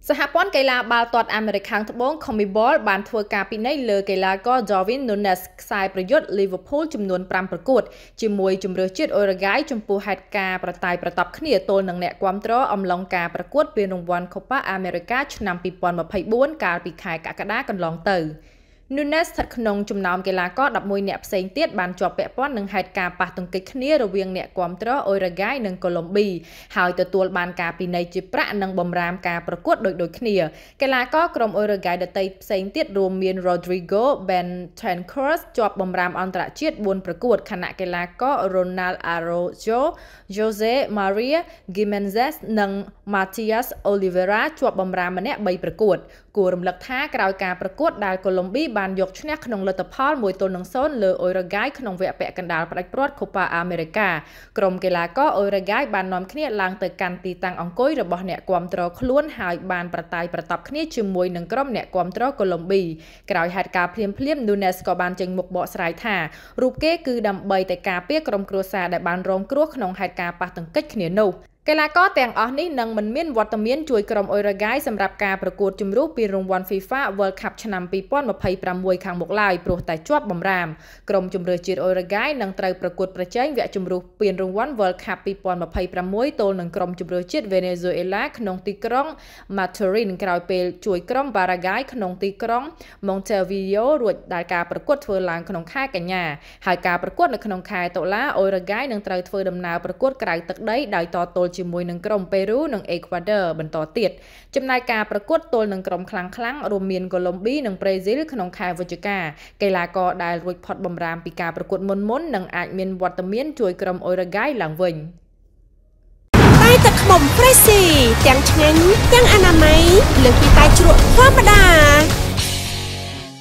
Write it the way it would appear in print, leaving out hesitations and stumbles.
សហព័ន្ធកីឡាបាល់ទាត់អាមេរិកខាងត្បូង CONMEBOL បានធ្វើការពិន័យលើកីឡាករ Darwin Núñez ខ្សែប្រយុទ្ធ Liverpool ចំនួន5ប្រកួតជាមួយជម្រើសជាតិ Uruguay ចំពោះហេតុការណ៍ប្រតែយប្រតប់គ្នាទល់នឹងអ្នកគាំទ្រអំឡុងការប្រកួតពានរង្វាន់ Copa America ឆ្នាំ2024កាលពីខែកក្កដាកន្លងទៅNúñez ស្ថិតក្នុងចំណោមកីឡាករ11នាក់ផ្សេងទៀតបានជាប់ពាក់ព័ន្ធនឹងហេតុការណ៍ប៉ះទង្គិចគ្នារវាងអ្នកគាំទ្រ Uruguay និង Colombia ហើយទទួលបានការពិន័យជាប្រាក់និងបម្រាមការប្រកួតដូចគ្នាកីឡាករក្រុម Uruguay ដទៃផ្សេងទៀតរួមមាន Rodrigo Bentancur ជាប់បម្រាមអន្តរជាតិ4ប្រកួតខណៈកីឡាករ Ronald Araujo Jose Maria Gimenez និង Matias Oliveira ជាប់បម្រាមម្នាក់3ប្រកួតគួររំលឹកថាក្រោយការប្រកួតដែល Colombia បានយកឈ្នះក្នុងលទ្ធផល1-0 លើ Uruguay ក្នុងវគ្គពាក់កណ្ដាលផ្ដាច់ព្រាត់ Copa America ក្រុមកីឡាករ Uruguay បាននាំគ្នាឡើងទៅកាន់ទីតាំងអង្គុយរបស់អ្នកគាំទ្រខ្លួនហើយបានប្រតែយប្រតប់គ្នាជាមួយនឹងក្រុមអ្នកគាំទ្រ Colombia ក្រោយហេតុការណ៍ភ្លាមNúñez ក៏បានចេញមុខបកស្រាយថារូបគេគឺដើម្បីតែការពារក្រុមគ្រួសារដែលបានរងគ្រោះក្នុងហេតុការណ៍ប៉ះទង្គិចគ្នានោះកីឡាករទាំងអស់នេះនឹងមិនមានវត្តមានជួយក្រុម Uruguay សម្រាប់ការប្រកួតជម្រុះពានរង្វាន់ FIFA World Cup ឆ្នាំ2026ខាងមុខឡើយព្រោះតែជាប់បម្រាមក្រុមជម្រើសជាតិ Uruguay នឹងត្រូវប្រកួតប្រជែងវគ្គជម្រុះពានរង្វាន់ World Cup 2026ទល់នឹងក្រុមជម្រើសជាតិ Venezuela ក្នុងទីក្រុង Maturin ក្រោយពេលជួយក្រុម Paraguay ក្នុងទីក្រុង Montevideo រួចដែលការប្រកួតធ្វើឡើងក្នុងខែកញ្ញាហើយការប្រកួតនៅក្នុងខែតុលា Uruguay នឹងត្រូវធ្វើដំណើរប្រកួតក្រៅទឹកដីដោយតទល់ជាមួយនឹងក្រុមប៉េរូនិងអេក្វាដ័របន្តទៀតចំណែកការប្រកួតទល់នឹងក្រុមខ្លាំងៗរួមមានកូឡុំប៊ីនិងប្រេស៊ីលក្នុងខែវិច្ឆិកាកីឡាករដែលរួចផុតបម្រាមពីការប្រកួតមុននឹងអាចមានវត្តមានជួយក្រុម Uruguay ឡើងវិញតែទឹកខ្មុំ Freshy ទាំងឆ្ងាញ់ទាំងអនាម័យលើសពីតែជ្រក់ធម្មតា